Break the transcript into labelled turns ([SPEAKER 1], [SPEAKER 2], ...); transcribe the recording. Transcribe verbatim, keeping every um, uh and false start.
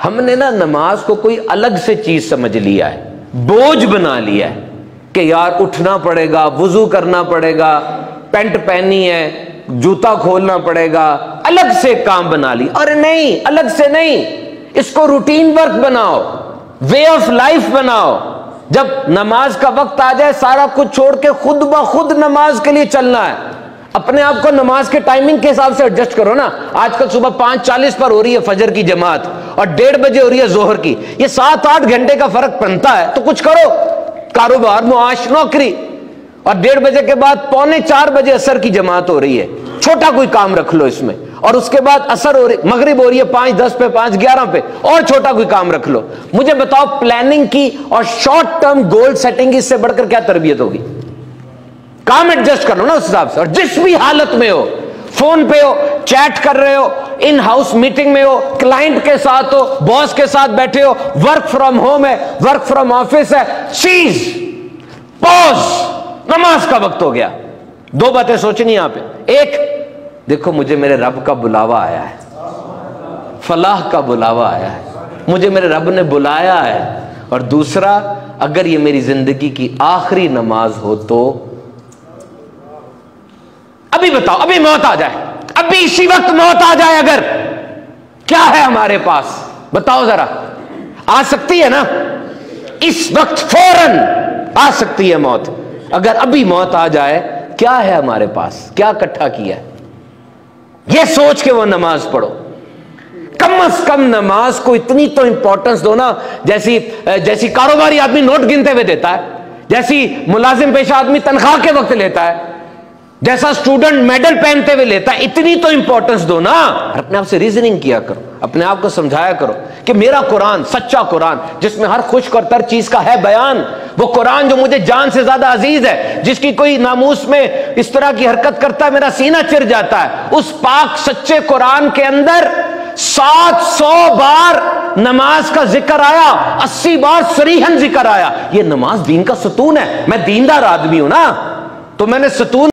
[SPEAKER 1] ہم نے نا نماز کو کوئی الگ سے چیز سمجھ لیا ہے، بوجھ بنا لیا ہے کہ یار اٹھنا پڑے گا، وضو کرنا پڑے گا، پینٹ پہنی ہے، جوتا کھولنا پڑے گا، الگ سے کام بنا لی. ارے نہیں، الگ سے نہیں، اس کو روٹین ورک بناؤ، وے آف لائف بناؤ. جب نماز کا وقت آ جائے سارا کچھ چھوڑ کے خود بخود نماز کے لیے چلنا ہے. اپنے آپ کو نماز کے ٹائمنگ کے حساب سے ایڈجسٹ کرو نا. آج کل صبح پانچ چالیس پر ہو رہی ہے فجر کی جماعت اور ڈیڑھ بجے ہو رہی ہے ظہر کی، یہ سات آٹھ گھنٹے کا فرق بنتا ہے. تو کچھ کرو، کاروبار، معاش، نوکری. اور ڈیڑھ بجے کے بعد پونے چار بجے عصر کی جماعت ہو رہی ہے، چھوٹا کوئی کام رکھ لو اس میں. اور اس کے بعد عصر ہو رہی، مغرب ہو رہی ہے پانچ دس پہ، پانچ گیارہ پہ، اور چھوٹا کوئی کام رکھ لو. مجھے بتاؤ پلاننگ کی اور شارٹ ٹرم گول سیٹنگ کی اس سے بڑھ کر کیا تربیت ہوگی؟ کام ایڈجسٹ کر لو نا اس حساب سے. اور جس بھی حالت میں ہو، فون پہ ہو، چیٹ کر رہے ہو، ان ہاؤس میٹنگ میں ہو، کلائنٹ کے ساتھ ہو، باس کے ساتھ بیٹھے ہو، ورک فرام ہوم ہے، ورک فرام آفس ہے، سیز، پوز، نماز کا وقت ہو گیا. دو باتیں سوچنی یہاں پہ. ایک، دیکھو مجھے میرے رب کا بلاوا آیا ہے، فلاح کا بلاوا آیا ہے، مجھے میرے رب نے بلایا ہے. اور دوسرا، اگر یہ میری زندگی کی آخری نماز ہو تو ابھی بتاؤ، ابھی موت آ جائے، ابھی اسی وقت موت آ جائے، اگر کیا ہے ہمارے پاس؟ بتاؤ ذرا. آ سکتی ہے نا؟ اس وقت فوراً آ سکتی ہے موت. اگر ابھی موت آ جائے، کیا ہے ہمارے پاس؟ کیا اکٹھا کیا ہے؟ یہ سوچ کے وہ نماز پڑھو. کم از کم نماز کو اتنی تو امپورٹنس دو نا، جیسی جیسی کاروباری آدمی نوٹ گنتے ہوئے دیتا ہے، جیسی ملازم پیشہ آدمی تنخواہ کے وقت لیتا ہے، جیسا اسٹوڈنٹ میڈل پہنتے ہوئے لیتا ہے، اتنی تو امپورٹنس دو نا. اپنے آپ سے ریزننگ کیا کرو، اپنے آپ کو سمجھایا کرو کہ میرا قرآن سچا قرآن، جس میں ہر خشک اور تر چیز کا ہے بیان، وہ قرآن جو مجھے جان سے زیادہ عزیز ہے، جس کی کوئی ناموس میں اس طرح کی حرکت کرتا ہے میرا سینہ چر جاتا ہے، اس پاک سچے قرآن کے اندر سات سو بار نماز کا ذکر آیا، اسی بار صریحاً ذکر آیا. یہ نماز دین کا ستون ہے. میں دیندار آدمی ہوں نا، تو میں نے ستون